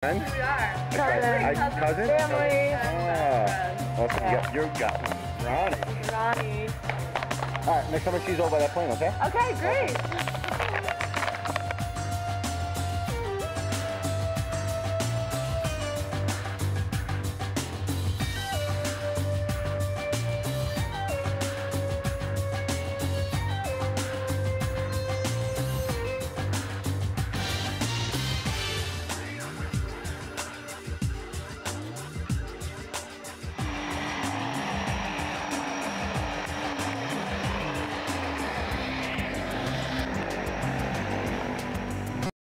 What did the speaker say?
Friend? We are. Cousin? Family. Awesome. Yeah. You got one. Ronnie. Ronnie. All right, next time she's over by that plane, okay? Okay, great.